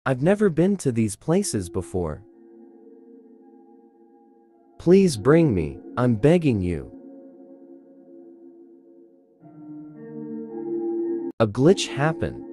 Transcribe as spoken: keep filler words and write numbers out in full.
I've never been to these places before. Please bring me, I'm begging you. A glitch happened.